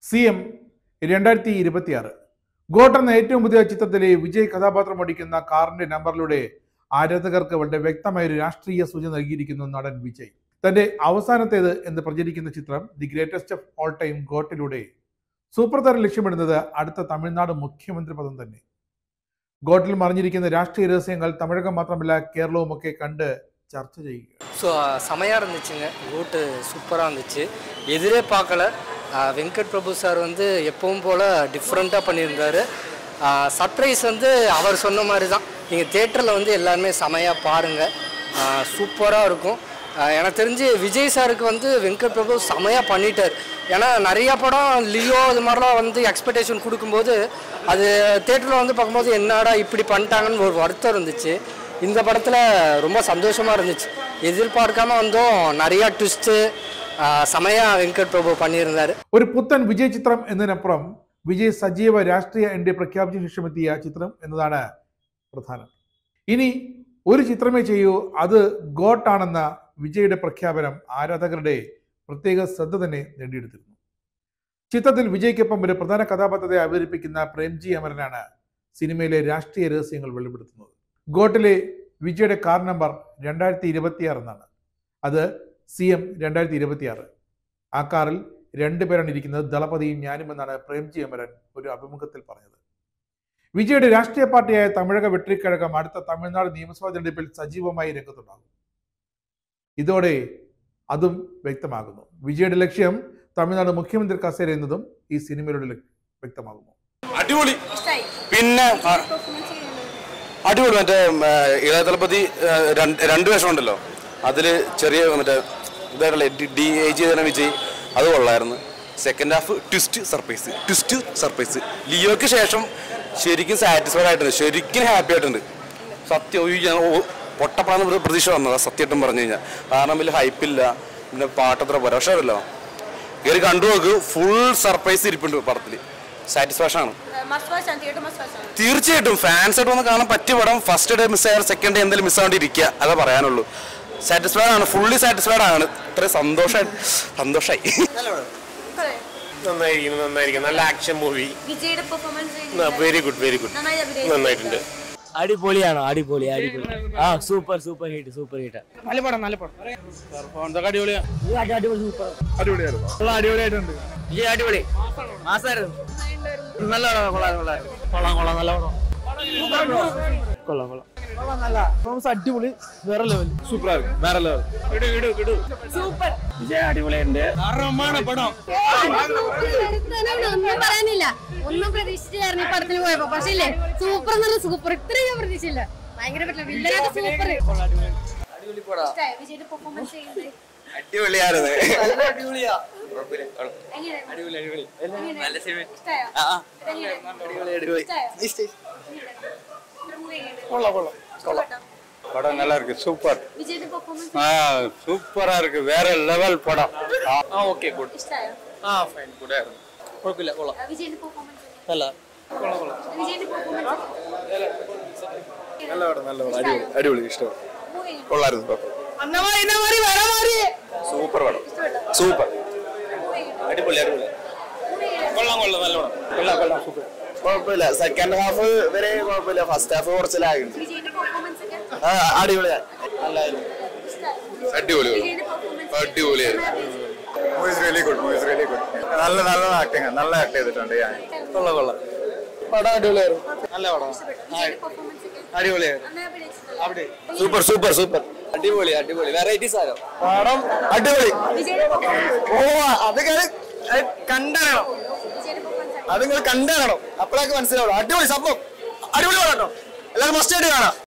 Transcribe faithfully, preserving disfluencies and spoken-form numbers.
C M രണ്ടായിരത്തി ഇരുപത്തിയാറ് got എന്ന ഏറ്റവും പുതിയ ചിത്രത്തിലെ വിജയ് കഥാപാത്രം ഓടിക്കുന്ന കാറിന്റെ നമ്പറിലൂടെ ആരാധകർക്ക് വളരെ വ്യക്തമായ ഒരു രാഷ്ട്രീയ സൂചന നൽകിയിരിക്കുന്നു നടൻ വിജയ്. തന്റെ അവസാനത്തേത് എന്ന് പ്രചരിക്കുന്ന ചിത്രം the greatest of all time ഗോട്ടിലൂടെ സൂപ്പർ താരം ലക്ഷ്യമിടുന്നത് അടുത്ത തമിഴ്നാട് മുഖ്യമന്ത്രി പദം തന്നെ. ഗോട്ടിൽ മറിഞ്ഞിരിക്കുന്ന രാഷ്ട്രീയ രഹസ്യങ്ങൾ തമിഴകം മാത്രമല്ല കേരളവും ഒക്കെ കണ്ട് ചർച്ച ചെയ്യുക. ஸோ செமையாக இருந்துச்சுங்க. கோட்டு சூப்பராக இருந்துச்சு. எதிரே பார்க்கல. வெங்கட் பிரபு சார் வந்து எப்பவும் போல் டிஃப்ரெண்ட்டாக பண்ணியிருந்தார். சர்ப்ரைஸ் வந்து அவர் சொன்ன மாதிரி தான். நீங்கள் தேட்டரில் வந்து எல்லாருமே செமையாக பாருங்கள், சூப்பராக இருக்கும். எனக்கு தெரிஞ்சு விஜய் சாருக்கு வந்து வெங்கட் பிரபு செமையாக பண்ணிட்டார். ஏன்னா நிறையா படம் லியோ இது மாதிரிலாம் வந்து எக்ஸ்பெக்டேஷன் கொடுக்கும்போது அது தேட்டரில் வந்து பார்க்கும்போது என்னடா இப்படி பண்ணிட்டாங்கன்னு ஒரு வருத்தம் இருந்துச்சு. இந்த படத்தில் ரொம்ப சந்தோஷமாக இருந்துச்சு. எதிர்பார்க்காம வந்தோம். நிறையா ட்விஸ்ட்டு செமையாக வெங்கட் பிரபு பண்ணியிருந்தார். ഒരു പുത്തൻ വിജയ് ചിത്രം എന്നതിനപ്പുറം വിജയ് സജീവ രാഷ്ട്രീയ എൻട്രി പ്രഖ്യാപിച്ച ശേഷമെത്തിയ ചിത്രം എന്നതാണ് പ്രധാനം. ഇനി ഒരു ചിത്രമേ ചെയ്യൂ, അത് ഗോട്ടാണെന്ന വിജയുടെ പ്രഖ്യാപനം ആരാധകരുടെ പ്രത്യേക ശ്രദ്ധ തന്നെ നേടിയെടുത്തിരുന്നു. ചിത്രത്തിൽ വിജയ്ക്കൊപ്പം ഒരു പ്രധാന കഥാപാത്രത്തെ അവതരിപ്പിക്കുന്ന പ്രേംജി അമരനാണ് സിനിമയിലെ രാഷ്ട്രീയ രഹസ്യങ്ങൾ വെളിപ്പെടുത്തുന്നത്. ഗോട്ടിലെ വിജയുടെ കാർ നമ്പർ രണ്ടായിരത്തി ഇരുപത്തിയാറ് എന്നാണ്. അത് സി എം രണ്ടായിരത്തി ഇരുപത്തിയാറ്. ആ കാറിൽ രണ്ടുപേരാണ് ഇരിക്കുന്നത്, ദളപതിയും ഞാനും എന്നാണ് പ്രേംജി അമരൻ ഒരു അഭിമുഖത്തിൽ പറഞ്ഞത്. വിജയുടെ രാഷ്ട്രീയ പാർട്ടിയായ തമിഴക വെട്രിക്കഴകം അടുത്ത തമിഴ്നാട് നിയമസഭാ തെരഞ്ഞെടുപ്പിൽ സജീവമായി രംഗത്തുണ്ടാകും. ഇതോടെ അതും വ്യക്തമാകുന്നു. വിജയുടെ ലക്ഷ്യം തമിഴ്നാട് മുഖ്യമന്ത്രി കസേര എന്നതും ഈ സിനിമയിലൂടെ വ്യക്തമാകുന്നു. അടിപൊളി. പിന്നെ അടിപൊളി. മറ്റേ ഇളയ ദളപതി രണ്ട് വേഷം ഉണ്ടല്ലോ, അതിൽ ചെറിയ മറ്റേ ഇതായിട്ടുള്ള ഡി എ ജി തന്നെ വിജയ്, അത് കൊള്ളായിരുന്നു. Second half twist surprise twist surprise ലിയോയ്ക്ക് ശേഷം ശരിക്കും സാറ്റിസ്ഫൈഡ് ആയിട്ടുണ്ട്, ശരിക്കും ഹാപ്പി ആയിട്ടുണ്ട്. സത്യം പൊട്ടപ്പാന്ന് പ്രതീക്ഷ വന്നതാണ് സത്യമായിട്ടും പറഞ്ഞു കഴിഞ്ഞാൽ. കാരണം വലിയ ഹൈപ്പില്ല, പിന്നെ പാട്ടത്ര പരോക്ഷമല്ലോ. കയറി കണ്ടു നോക്ക്, ഫുൾ സർപ്രൈസ് ഇരിപ്പുണ്ട് പടത്തിൽ. സാറ്റിസ്ഫാക്ഷൻ ആണ് തീർച്ചയായിട്ടും. ഫാൻസ് ആയിട്ട് വന്ന് കാണാൻ പറ്റിയ പടം. ഫസ്റ്റ് ഡേ മിസ്സായാലും സെക്കൻഡ് ഡേ എന്തെങ്കിലും മിസ്സാണ്ടിരിക്കുക, അതേ പറയാനുള്ളൂ. സാറ്റിസ്ഫൈഡ് ആണ്, ഫുള്ളി സാറ്റിസ്ഫൈഡ് ആണ്. ഇത്രയും സന്തോഷമായി സന്തോഷമായി നന്നായിരിക്കുന്നു നന്നായിരിക്കും നല്ല action movie. Very good very good നന്നായിട്ടുണ്ട്. അടിപൊളിയാണോ? അടിപൊളി അടിപൊളി. ആ super super hit super hit. നല്ല പടം നല്ല പടം. അടിപൊളിയാണ്. അടിപൊളി സൂപ്പർ അടിപൊളിയായിരുന്നു. അടിപൊളിയായിട്ടുണ്ട്. വിജയ് അടിപൊളി മാസായിരുന്നു. നല്ല പടം. കൊള്ളാം കൊള്ളാം കൊള്ളാം കൊള്ളാം നല്ല പടം. കൊള്ളാം കൊള്ളാം നല്ല അടിപൊളി. വേറെ ലെവൽ സൂപ്പർ വേറെ ലെവൽ. സൂപ്പർ. വിജയ് അടിപൊളിയുണ്ട്. പടം ഒന്നും പറയാനില്ല. ഒന്നും പ്രതീക്ഷിച്ചായിരുന്നു ഈ പടത്തിന് പോയപ്പോ. പക്ഷേ ഇല്ലേ സൂപ്പർ എന്നുള്ള സൂപ്പർ ഇത്രയും ഞാൻ പ്രതീക്ഷിച്ചില്ല. ഭയങ്കര വില്ലനായിട്ട് സൂപ്പർ. അടിപൊളി പടം. വിജയുടെ പെർഫോമൻസ് ചെയ്യുന്നത് അടിപൊളിയായിരുന്നു. അടിപൊളിയാ. അടിപൊളി അടിപൊളി നല്ല സിനിമ. കൊള്ളാം കൊള്ളാം കൊള്ളാം. படம் நல்லா இருக்கு. சூப்பர். വിജയുടെ പെർഫോമൻസ് ஆ சூப்பரா இருக்கு. வேற லெவல் படம். ആ ഓക്കെ ഗുഡ്. ഇഷ്ടമായോ? ആ ഫൈൻ ഗുഡ് ആയിരുന്നു. കുഴപ്പമില്ല കൊള്ളാം. വിജയുടെ പെർഫോമൻസ് നല്ല വിജയുടെ പെർഫോമൻസ് நல்ல படம் நல்ல படம். அடிപൊളി അടിപൊളി ഇഷ്ടം. കൊള്ളായിരുന്നു. സൂപ്പർ പടം. സൂപ്പർ അടിപൊളി അടിപൊളി. കൊള്ളാം കൊള്ളാം നല്ല പടം. കൊള്ളാം കൊള്ളാം സൂപ്പർ. കുഴപ്പമില്ല. സെക്കൻഡ് ഹാഫ് വരെ കുഴപ്പമില്ല. ഫസ്റ്റ് ഹാഫ് കുറച്ച് ലാഗുണ്ട്. വിജയുടെ പെർഫോമൻസ് ഒക്കെ ആ അടിപൊളിയാണ്. നല്ലായിരുന്നു. അടിപൊളി വിജയുടെ പെർഫോമൻസ് അടിപൊളിയായിരുന്നു. Movies really good movies really good. നല്ല നല്ല ആക്ടിങ് നല്ല ആക്ട് ചെയ്തിട്ടുണ്ട് ഞാൻ. കൊള്ളാം കൊള്ളാം. പടം അടിപൊളിയായിരുന്നു. നല്ല പടം. അടിപൊളിയായിരുന്നു. അവിടെ സൂപ്പർ സൂപ്പർ സൂപ്പർ. അടിപൊളി അടിപൊളി വെറൈറ്റി സാധനം. പടം അടിപൊളി. ഓ അത് കണ്ടണം, അത് നിങ്ങൾ കണ്ടണം, അപ്പോഴൊക്കെ മനസ്സിലാവുള്ളൂ. അടിപൊളി സംഭവം. അടിപൊളി പടം കേട്ടോ. എല്ലാവരും മസ്റ്റ് ആയിട്ട് കാണാം.